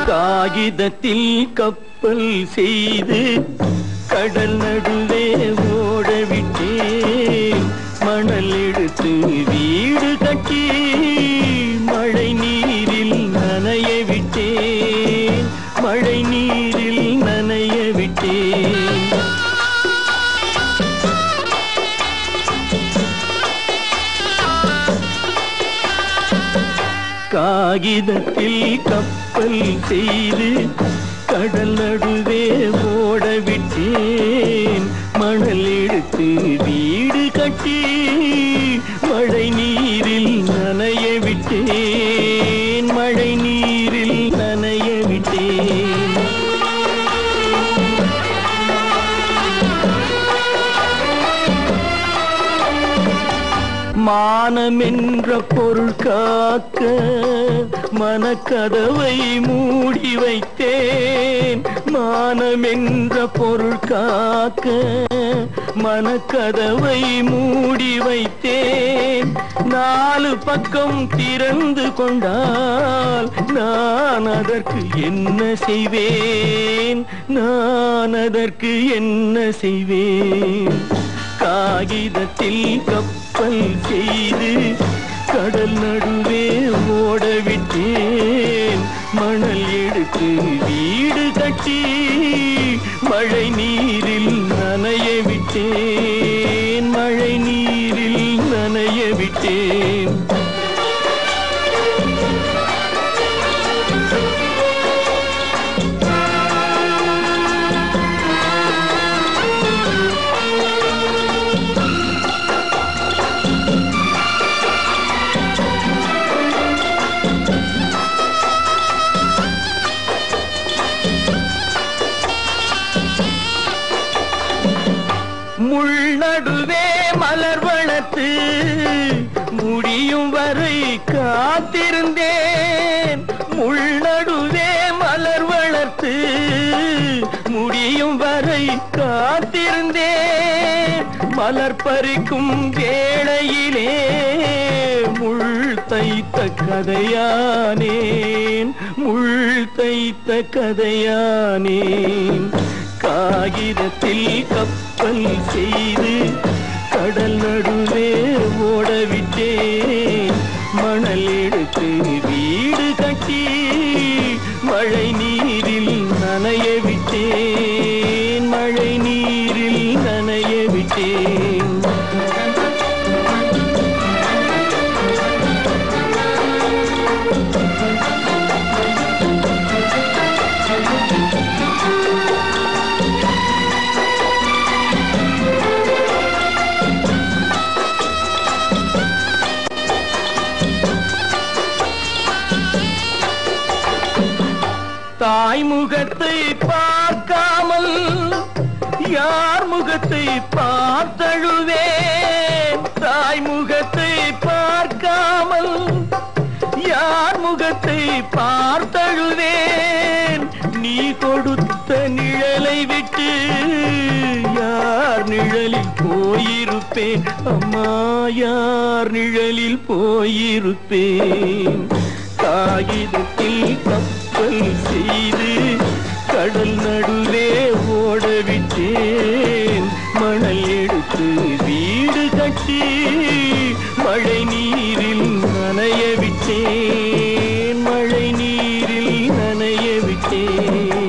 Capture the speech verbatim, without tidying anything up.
காகிதத்தில் கப்பல் செய்து கடல் நடுவே ஓடவிட்டேன். மணல் எடுத்து வீடு கட்டி மழை நீரில் நனைய விட்டேன். மழை நீரில் நனைய விட்டேன். காகிதத்தில் கப்பல் செய்து கடல் நடுவே ஓடவிட்டேன். மணல் எடுத்து வீடு கட்டி மழை நீரில் நனைய விட்டேன். மழை நீரில் நனைய விட்டேன். மானமென்ற பொருள் காக்க மனக்கதவை மூடி வைத்தேன். மானமென்ற பொருள் காக்க மனக்கதவை மூடி வைத்தேன். நாலு பக்கம் திறந்து கொண்டால் நான் அதற்கு என்ன செய்வேன்? நான் அதற்கு என்ன செய்வேன்? காகிதத்தில் கப்பல் செய்து கடல் நடுவே ஓடவிட்டேன். மணல் எடுத்து வீடு கட்டி மழை நீரில் நனைய விட்டேன். மழை நீரில் நனைய விட்டேன். முள்நடுவே மலர் வளர்த்து முடியும் வரை காத்திருந்தேன். முள்நடுவே மலர் வளர்த்து முடியும் வரை காத்திருந்தேன். மலர் பறிக்கும் வேளையிலே முள் தைத்த கதையானேன். முள் தைத்த கதையானேன். காகிதத்தில் கப்பல் செய்து கடல் நடுவே ஓடவிட்டேன். மணல் எடுத்து வீடு கட்டி மழை நீரில் நனைய விட்டேன். மழை நீரில் நனைய விட்டேன். தாய் முகத்தை பார்க்காமல் யார் முகத்தை பார்த்தழுவேன். தாய் முகத்தை பார்க்காமல் யார் முகத்தை பார்த்தழுவேன். நீ கொடுத்த நிழலை விட்டு யார் நிழலில் போயிருப்பேன்? அம்மா, யார் நிழலில் போயிருப்பேன்? காகிதத்தில் கப்பல் செய்து கடல் நடுவே ஓடவிட்டேன். மணல் எடுத்து வீடு கட்டி மழை நீரில் நனைய விட்டேன். மழை நீரில் நனைய விட்டேன்.